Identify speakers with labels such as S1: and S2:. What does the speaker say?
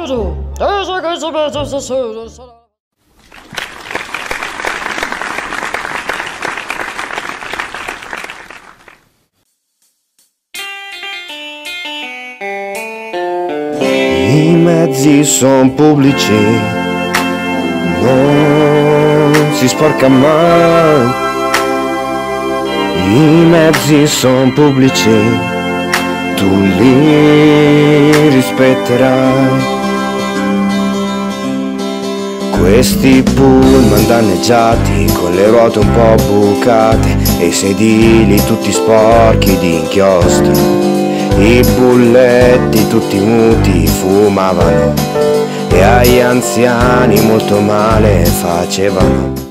S1: I mezzi son pubblici, non si sporca mai. I mezzi son pubblici, tu li rispetterai. Questi pullman danneggiati, con le ruote un po' bucate e i sedili tutti sporchi di inchiostro. I bulletti tutti muti fumavano e agli anziani molto male facevano.